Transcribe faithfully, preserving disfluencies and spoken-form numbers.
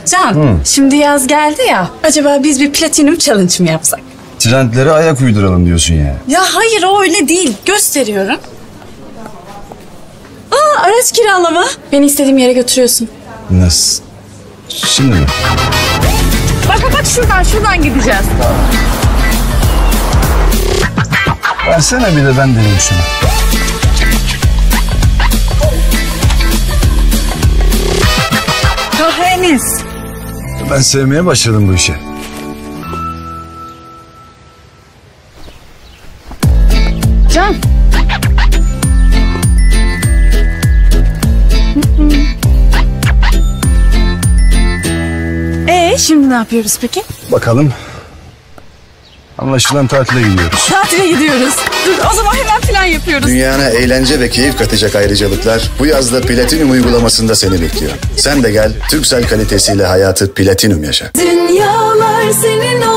Can, Hı. şimdi yaz geldi ya. Acaba biz bir platinum challenge mi yapsak? Trendlere ayak uyduralım diyorsun yani. Ya hayır, o öyle değil. Gösteriyorum. Aa, araç kiralama. Beni istediğim yere götürüyorsun. Nasıl? Şimdi mi? Bak bak şuradan şuradan gideceğiz. Versene bir de ben deneyim şunu. Kahveniz. Ben sevmeye başladım bu işi. Can. Ee, şimdi ne yapıyoruz peki? Bakalım. Anlaşılan tatile gidiyoruz. Tatile gidiyoruz. Dur, o zaman hemen plan yapıyoruz. Dünyana eğlence ve keyif katacak ayrıcalıklar bu yazda Platinum uygulamasında seni bekliyor. Sen de gel, Turkcell kalitesiyle hayatı Platinum yaşa. Dünyalar senin